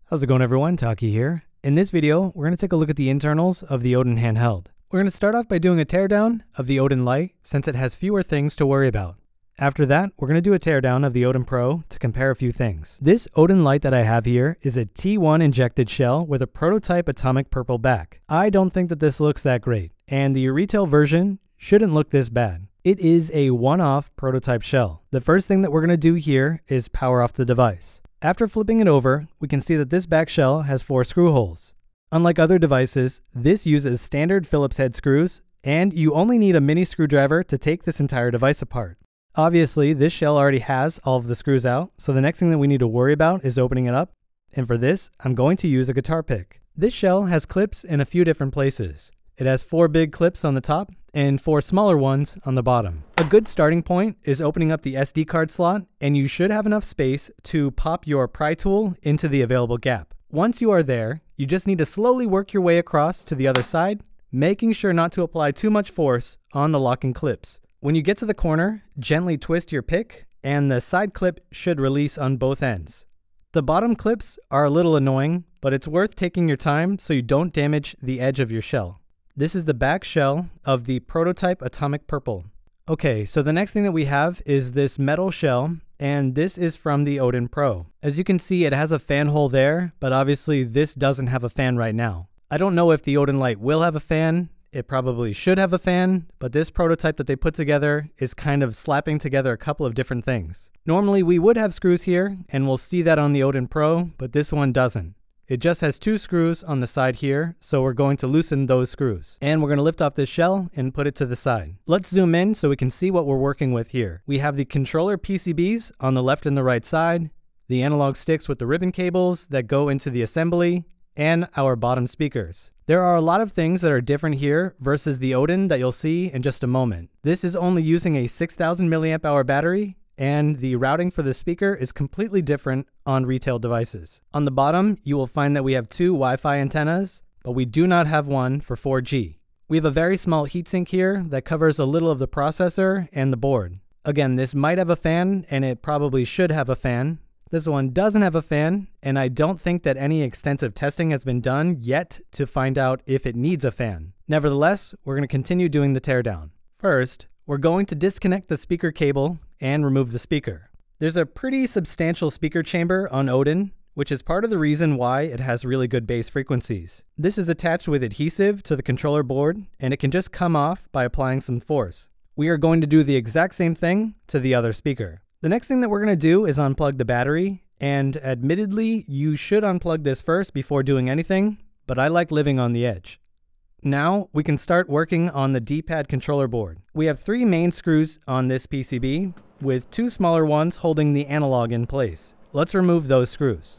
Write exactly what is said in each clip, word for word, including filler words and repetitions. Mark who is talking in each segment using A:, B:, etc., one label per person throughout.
A: How's it going, everyone? Taki here. In this video, we're going to take a look at the internals of the Odin handheld. We're going to start off by doing a teardown of the Odin Lite since it has fewer things to worry about. After that, we're going to do a teardown of the Odin Pro to compare a few things. This Odin Lite that I have here is a T one injected shell with a prototype atomic purple back. I don't think that this looks that great, and the retail version shouldn't look this bad. It is a one-off prototype shell. The first thing that we're going to do here is power off the device. After flipping it over, we can see that this back shell has four screw holes. Unlike other devices, this uses standard Phillips head screws, and you only need a mini screwdriver to take this entire device apart. Obviously, this shell already has all of the screws out, so the next thing that we need to worry about is opening it up. And for this, I'm going to use a guitar pick. This shell has clips in a few different places. It has four big clips on the top and four smaller ones on the bottom. A good starting point is opening up the S D card slot, and you should have enough space to pop your pry tool into the available gap. Once you are there, you just need to slowly work your way across to the other side, making sure not to apply too much force on the locking clips. When you get to the corner, gently twist your pick, and the side clip should release on both ends. The bottom clips are a little annoying, but it's worth taking your time so you don't damage the edge of your shell. This is the back shell of the prototype atomic purple. Okay, so the next thing that we have is this metal shell, and this is from the Odin Pro. As you can see, it has a fan hole there, but obviously this doesn't have a fan right now. I don't know if the Odin Lite will have a fan. It probably should have a fan, but this prototype that they put together is kind of slapping together a couple of different things. Normally we would have screws here, and we'll see that on the Odin Pro, but this one doesn't. It just has two screws on the side here, so we're going to loosen those screws. And we're going to lift off this shell and put it to the side. Let's zoom in so we can see what we're working with here. We have the controller P C Bs on the left and the right side, the analog sticks with the ribbon cables that go into the assembly, and our bottom speakers. There are a lot of things that are different here versus the Odin that you'll see in just a moment. This is only using a six thousand milliamp hour battery, and the routing for the speaker is completely different on retail devices. On the bottom, you will find that we have two Wi-Fi antennas, but we do not have one for four G. We have a very small heatsink here that covers a little of the processor and the board. Again, this might have a fan, and it probably should have a fan. This one doesn't have a fan, and I don't think that any extensive testing has been done yet to find out if it needs a fan. Nevertheless, we're going to continue doing the teardown. First, we're going to disconnect the speaker cable and remove the speaker. There's a pretty substantial speaker chamber on Odin, which is part of the reason why it has really good bass frequencies. This is attached with adhesive to the controller board, and it can just come off by applying some force. We are going to do the exact same thing to the other speaker. The next thing that we're going to do is unplug the battery, and admittedly, you should unplug this first before doing anything, but I like living on the edge. Now we can start working on the D-pad controller board. We have three main screws on this P C B, with two smaller ones holding the analog in place. Let's remove those screws.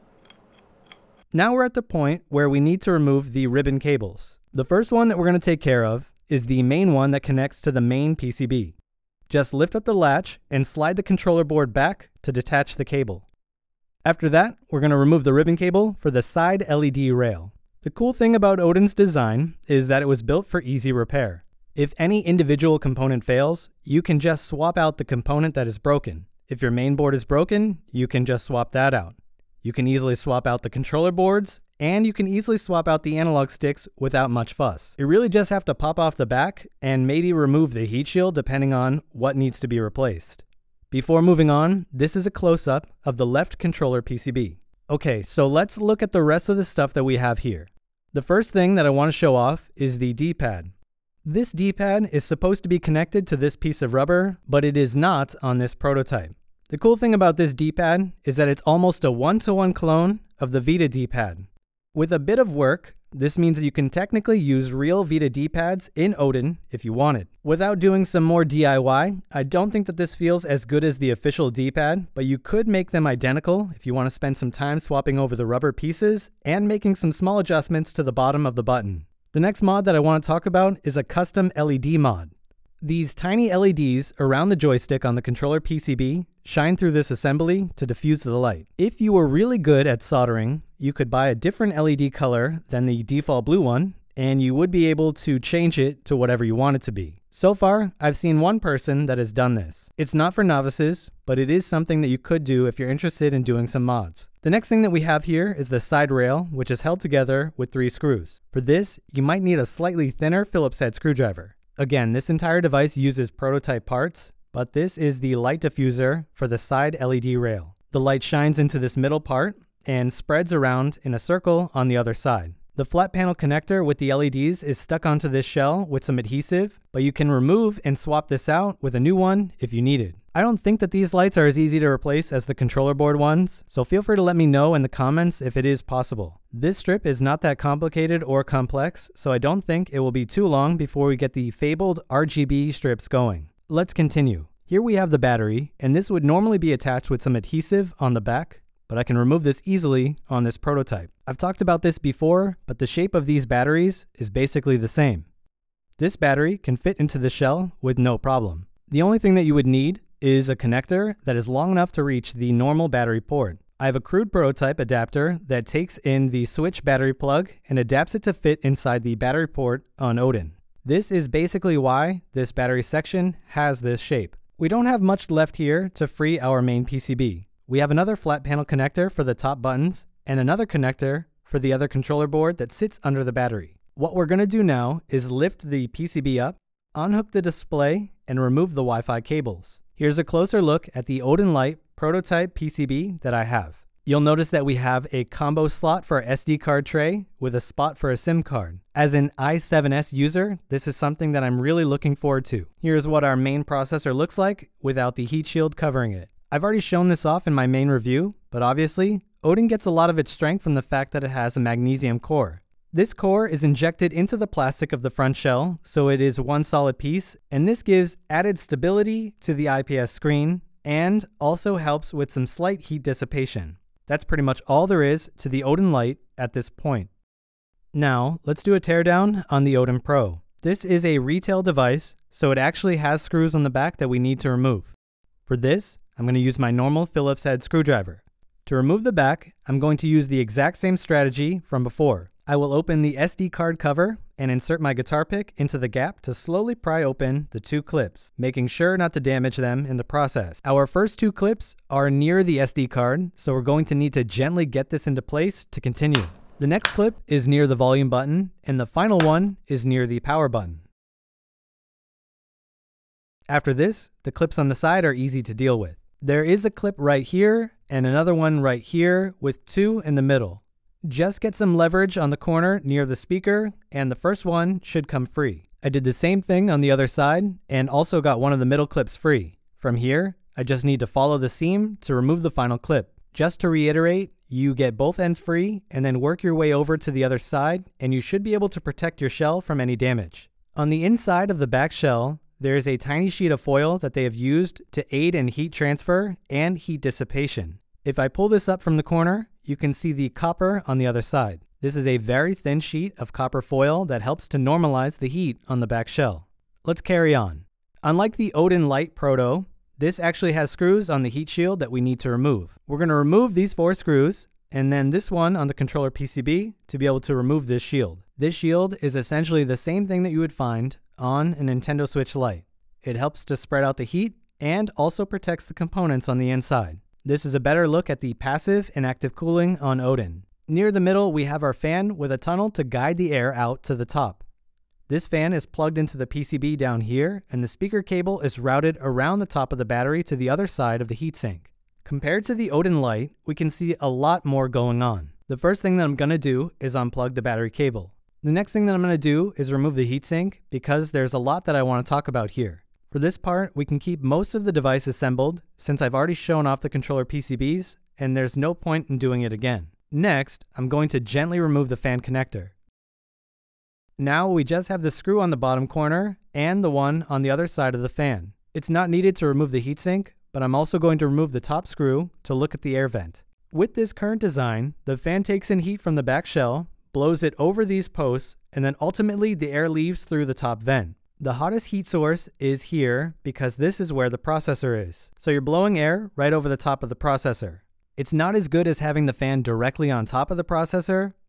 A: Now we're at the point where we need to remove the ribbon cables. The first one that we're going to take care of is the main one that connects to the main P C B. Just lift up the latch and slide the controller board back to detach the cable. After that, we're going to remove the ribbon cable for the side L E D rail. The cool thing about Odin's design is that it was built for easy repair. If any individual component fails, you can just swap out the component that is broken. If your main board is broken, you can just swap that out. You can easily swap out the controller boards, and you can easily swap out the analog sticks without much fuss. You really just have to pop off the back and maybe remove the heat shield depending on what needs to be replaced. Before moving on, this is a close-up of the left controller P C B. Okay, so let's look at the rest of the stuff that we have here. The first thing that I want to show off is the D-pad. This D-pad is supposed to be connected to this piece of rubber, but it is not on this prototype. The cool thing about this D-pad is that it's almost a one-to-one clone of the Vita D-pad. With a bit of work, this means that you can technically use real Vita D-pads in Odin if you wanted. Without doing some more D I Y, I don't think that this feels as good as the official D-pad, but you could make them identical if you want to spend some time swapping over the rubber pieces and making some small adjustments to the bottom of the button. The next mod that I want to talk about is a custom L E D mod. These tiny L E Ds around the joystick on the controller P C B shine through this assembly to diffuse the light. If you were really good at soldering, you could buy a different L E D color than the default blue one, and you would be able to change it to whatever you want it to be. So far, I've seen one person that has done this. It's not for novices, but it is something that you could do if you're interested in doing some mods. The next thing that we have here is the side rail, which is held together with three screws. For this, you might need a slightly thinner Phillips head screwdriver. Again, this entire device uses prototype parts, but this is the light diffuser for the side L E D rail. The light shines into this middle part and spreads around in a circle on the other side. The flat panel connector with the L E Ds is stuck onto this shell with some adhesive, but you can remove and swap this out with a new one if you need it. I don't think that these lights are as easy to replace as the controller board ones, so feel free to let me know in the comments if it is possible. This strip is not that complicated or complex, so I don't think it will be too long before we get the fabled R G B strips going. Let's continue. Here we have the battery, and this would normally be attached with some adhesive on the back, but I can remove this easily on this prototype. I've talked about this before, but the shape of these batteries is basically the same. This battery can fit into the shell with no problem. The only thing that you would need is a connector that is long enough to reach the normal battery port. I have a crude prototype adapter that takes in the switch battery plug and adapts it to fit inside the battery port on Odin. This is basically why this battery section has this shape. We don't have much left here to free our main P C B. We have another flat panel connector for the top buttons and another connector for the other controller board that sits under the battery. What we're going to do now is lift the P C B up, unhook the display, and remove the Wi-Fi cables. Here's a closer look at the Odin Lite prototype P C B that I have. You'll notice that we have a combo slot for our S D card tray with a spot for a SIM card. As an i seven S user, this is something that I'm really looking forward to. Here's what our main processor looks like without the heat shield covering it. I've already shown this off in my main review, but obviously, Odin gets a lot of its strength from the fact that it has a magnesium core. This core is injected into the plastic of the front shell, so it is one solid piece, and this gives added stability to the I P S screen and also helps with some slight heat dissipation. That's pretty much all there is to the Odin Lite at this point. Now, let's do a teardown on the Odin Pro. This is a retail device, so it actually has screws on the back that we need to remove. For this, I'm going to use my normal Phillips head screwdriver. To remove the back, I'm going to use the exact same strategy from before. I will open the S D card cover and insert my guitar pick into the gap to slowly pry open the two clips, making sure not to damage them in the process. Our first two clips are near the S D card, so we're going to need to gently get this into place to continue. The next clip is near the volume button, and the final one is near the power button. After this, the clips on the side are easy to deal with. There is a clip right here and another one right here with two in the middle. Just get some leverage on the corner near the speaker and the first one should come free. I did the same thing on the other side and also got one of the middle clips free. From here, I just need to follow the seam to remove the final clip. Just to reiterate, you get both ends free and then work your way over to the other side and you should be able to protect your shell from any damage. On the inside of the back shell, there is a tiny sheet of foil that they have used to aid in heat transfer and heat dissipation. If I pull this up from the corner, you can see the copper on the other side. This is a very thin sheet of copper foil that helps to normalize the heat on the back shell. Let's carry on. Unlike the Odin Lite Proto, this actually has screws on the heat shield that we need to remove. We're going to remove these four screws and then this one on the controller P C B to be able to remove this shield. This shield is essentially the same thing that you would find on a Nintendo Switch Lite. It helps to spread out the heat and also protects the components on the inside. This is a better look at the passive and active cooling on Odin. Near the middle, we have our fan with a tunnel to guide the air out to the top. This fan is plugged into the P C B down here, and the speaker cable is routed around the top of the battery to the other side of the heatsink. Compared to the Odin Lite, we can see a lot more going on. The first thing that I'm going to do is unplug the battery cable. The next thing that I'm going to do is remove the heatsink because there's a lot that I want to talk about here. For this part, we can keep most of the device assembled since I've already shown off the controller P C Bs and there's no point in doing it again. Next, I'm going to gently remove the fan connector. Now we just have the screw on the bottom corner and the one on the other side of the fan. It's not needed to remove the heatsink, but I'm also going to remove the top screw to look at the air vent. With this current design, the fan takes in heat from the back shell, blows it over these posts, and then ultimately the air leaves through the top vent. The hottest heat source is here because this is where the processor is. So you're blowing air right over the top of the processor. It's not as good as having the fan directly on top of the processor,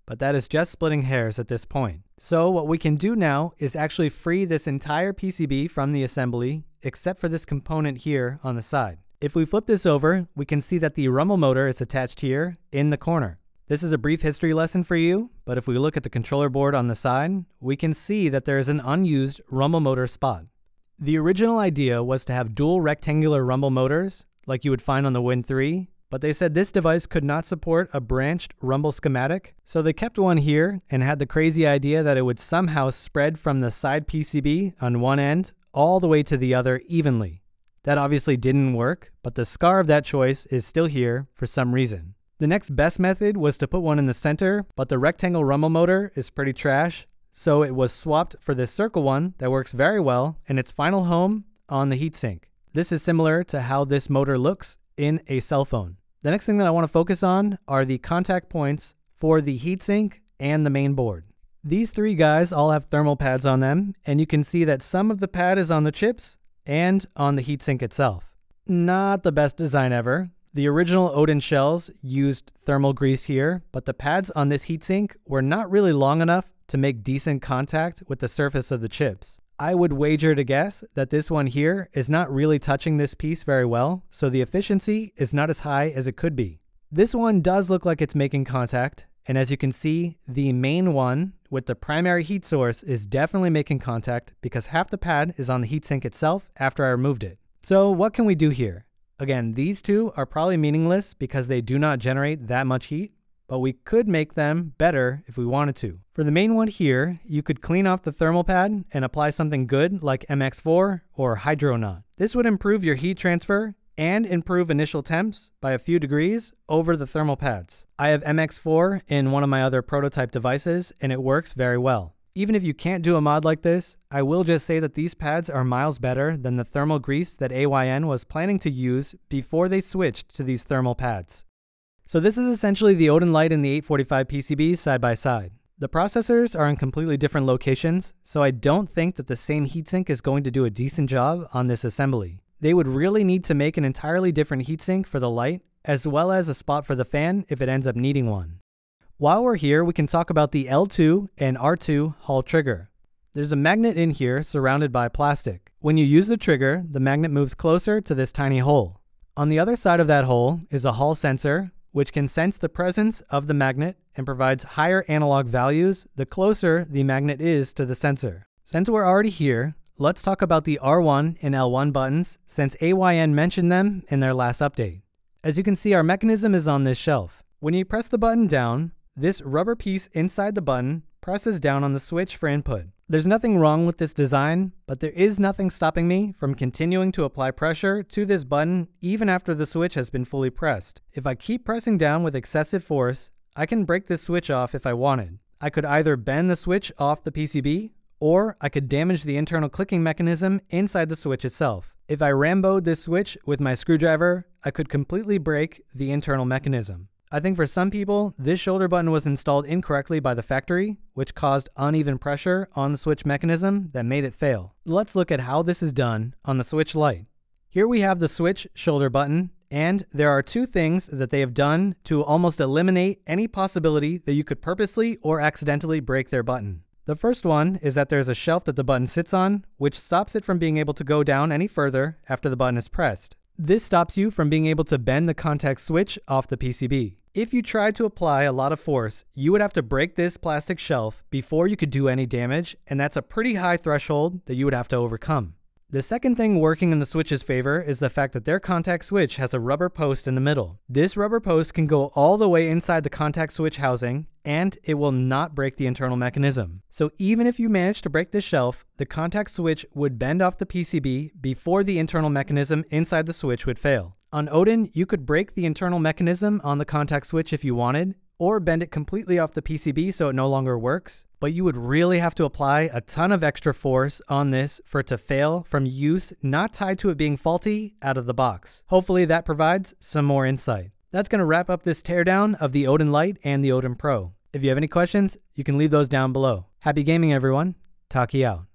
A: but that is just splitting hairs at this point. So what we can do now is actually free this entire P C B from the assembly, except for this component here on the side. If we flip this over, we can see that the rumble motor is attached here in the corner. This is a brief history lesson for you, but if we look at the controller board on the side, we can see that there is an unused rumble motor spot. The original idea was to have dual rectangular rumble motors, like you would find on the Win three, but they said this device could not support a branched rumble schematic, so they kept one here and had the crazy idea that it would somehow spread from the side P C B on one end all the way to the other evenly. That obviously didn't work, but the scar of that choice is still here for some reason. The next best method was to put one in the center, but the rectangle rumble motor is pretty trash, so it was swapped for this circle one that works very well in its final home on the heatsink. This is similar to how this motor looks in a cell phone. The next thing that I want to focus on are the contact points for the heatsink and the main board. These three guys all have thermal pads on them, and you can see that some of the pad is on the chips and on the heatsink itself. Not the best design ever. The original Odin shells used thermal grease here, but the pads on this heatsink were not really long enough to make decent contact with the surface of the chips. I would wager to guess that this one here is not really touching this piece very well, so the efficiency is not as high as it could be. This one does look like it's making contact, and as you can see, the main one with the primary heat source is definitely making contact because half the pad is on the heatsink itself after I removed it. So what can we do here? Again, these two are probably meaningless because they do not generate that much heat, but we could make them better if we wanted to. For the main one here, you could clean off the thermal pad and apply something good like M X four or Hydronaut. This would improve your heat transfer and improve initial temps by a few degrees over the thermal pads. I have M X four in one of my other prototype devices and it works very well. Even if you can't do a mod like this, I will just say that these pads are miles better than the thermal grease that A Y N was planning to use before they switched to these thermal pads. So this is essentially the Odin Lite and the eight forty-five P C B side by side. The processors are in completely different locations, so I don't think that the same heatsink is going to do a decent job on this assembly. They would really need to make an entirely different heatsink for the Lite, as well as a spot for the fan if it ends up needing one. While we're here, we can talk about the L two and R two Hall trigger. There's a magnet in here surrounded by plastic. When you use the trigger, the magnet moves closer to this tiny hole. On the other side of that hole is a Hall sensor, which can sense the presence of the magnet and provides higher analog values the closer the magnet is to the sensor. Since we're already here, let's talk about the R one and L one buttons since A Y N mentioned them in their last update. As you can see, our mechanism is on this shelf. When you press the button down, this rubber piece inside the button presses down on the switch for input. There's nothing wrong with this design, but there is nothing stopping me from continuing to apply pressure to this button even after the switch has been fully pressed. If I keep pressing down with excessive force, I can break this switch off if I wanted. I could either bend the switch off the P C B, or I could damage the internal clicking mechanism inside the switch itself. If I ramboed this switch with my screwdriver, I could completely break the internal mechanism. I think for some people, this shoulder button was installed incorrectly by the factory, which caused uneven pressure on the switch mechanism that made it fail. Let's look at how this is done on the Switch Lite. Here we have the switch shoulder button, and there are two things that they have done to almost eliminate any possibility that you could purposely or accidentally break their button. The first one is that there's a shelf that the button sits on, which stops it from being able to go down any further after the button is pressed. This stops you from being able to bend the contact switch off the P C B. If you tried to apply a lot of force, you would have to break this plastic shelf before you could do any damage, and that's a pretty high threshold that you would have to overcome. The second thing working in the Switch's favor is the fact that their contact switch has a rubber post in the middle. This rubber post can go all the way inside the contact switch housing, and it will not break the internal mechanism. So even if you manage to break this shelf, the contact switch would bend off the P C B before the internal mechanism inside the switch would fail. On Odin, you could break the internal mechanism on the contact switch if you wanted, or bend it completely off the P C B so it no longer works, but you would really have to apply a ton of extra force on this for it to fail from use not tied to it being faulty out of the box. Hopefully that provides some more insight. That's going to wrap up this teardown of the Odin Lite and the Odin Pro. If you have any questions, you can leave those down below. Happy gaming, everyone. Taki out.